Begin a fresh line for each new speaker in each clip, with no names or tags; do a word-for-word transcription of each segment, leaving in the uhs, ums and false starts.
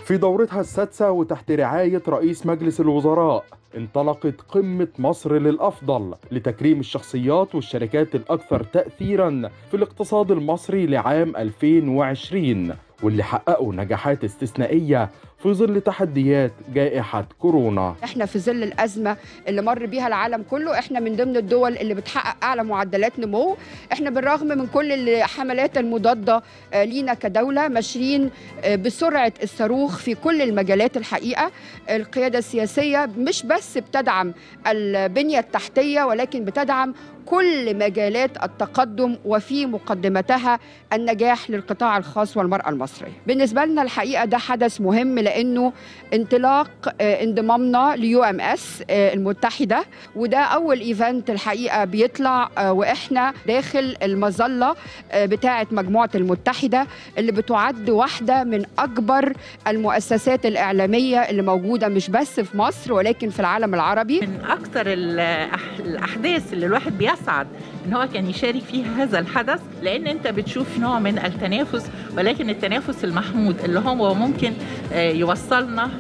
في دورتها السادسة وتحت رعاية رئيس مجلس الوزراء انطلقت قمة مصر للأفضل لتكريم الشخصيات والشركات الأكثر تأثيراً في الاقتصاد المصري لعام ألفين وعشرين، واللي حققوا نجاحات استثنائية في ظل تحديات جائحة كورونا.
احنا في ظل الأزمة اللي مر بيها العالم كله، احنا من ضمن الدول اللي بتحقق أعلى معدلات نمو. احنا بالرغم من كل الحملات المضادة لينا كدولة ماشيين بسرعة الصاروخ في كل المجالات. الحقيقة القيادة السياسية مش بس بتدعم البنية التحتية، ولكن بتدعم كل مجالات التقدم، وفي مقدمتها النجاح للقطاع الخاص والمرأة المصرية. بالنسبة لنا الحقيقة ده حدث مهم، لأنه انطلاق انضمامنا ليو ام اس المتحدة، وده أول ايفنت الحقيقة بيطلع وإحنا داخل المظلة بتاعة مجموعة المتحدة، اللي بتعد واحدة من أكبر المؤسسات الإعلامية اللي موجودة مش بس في مصر ولكن في العالم العربي.
من أكثر الأحداث اللي الواحد بيسعد إن هو كان يشارك فيها هذا الحدث، لأن أنت بتشوف نوع من التنافس، ولكن التنافس المحمود اللي هو ممكن يوصلنا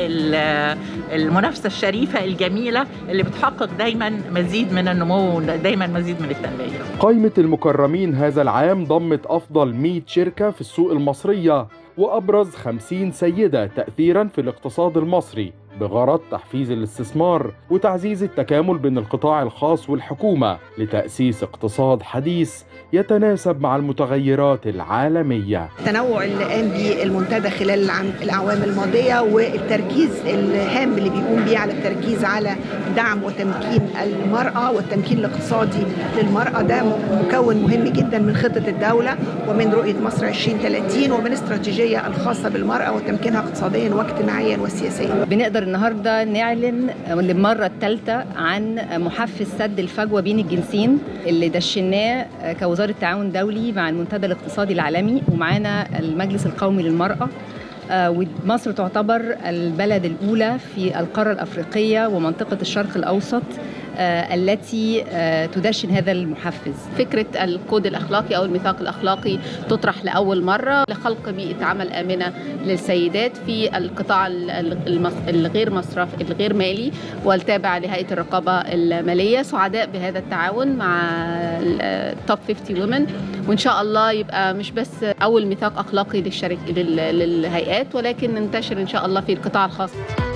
للمنافسة الشريفة الجميلة اللي بتحقق دايما مزيد من النمو ودايما مزيد من التنمية.
قائمة المكرمين هذا العام ضمت أفضل مئة شركة في السوق المصرية وأبرز خمسين سيدة تأثيراً في الاقتصاد المصري، بغرض تحفيز الاستثمار وتعزيز التكامل بين القطاع الخاص والحكومة لتأسيس اقتصاد حديث يتناسب مع المتغيرات العالمية.
التنوع اللي قام به المنتدى خلال الأعوام الماضية والتركيز الهام اللي بيقوم به على التركيز على دعم وتمكين المرأة والتمكين الاقتصادي للمرأة، ده مكون مهم جدا من خطة الدولة ومن رؤية مصر عشرين ثلاثين ومن استراتيجية الخاصة بالمرأة وتمكينها اقتصاديا واجتماعيا وسياسيا.
بنقدر النهارده نعلن للمرة الثالثة عن محفز سد الفجوة بين الجنسين اللي دشناه كوزارة تعاون دولي مع المنتدى الاقتصادي العالمي ومعانا المجلس القومي للمرأة. ومصر تعتبر البلد الأولى في القارة الأفريقية ومنطقة الشرق الأوسط التي تدشن هذا المحفز.
فكرة الكود الأخلاقي أو الميثاق الأخلاقي تطرح لأول مرة لخلق بيئة عمل آمنة للسيدات في القطاع الغير مصرف الغير مالي والتابع لهيئة الرقابة المالية. سعداء بهذا التعاون مع التوب خمسين وومن، وإن شاء الله يبقى مش بس أول ميثاق أخلاقي للشرك للهيئات، ولكن ننتشر إن شاء الله في القطاع الخاص.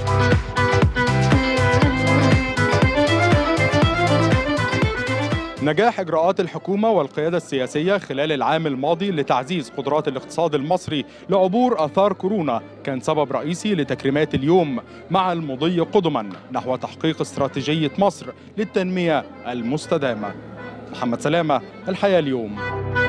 نجاح إجراءات الحكومة والقيادة السياسية خلال العام الماضي لتعزيز قدرات الاقتصاد المصري لعبور آثار كورونا كان سبب رئيسي لتكريمات اليوم، مع المضي قدما نحو تحقيق استراتيجية مصر للتنمية المستدامة. محمد سلامة، الحياة اليوم.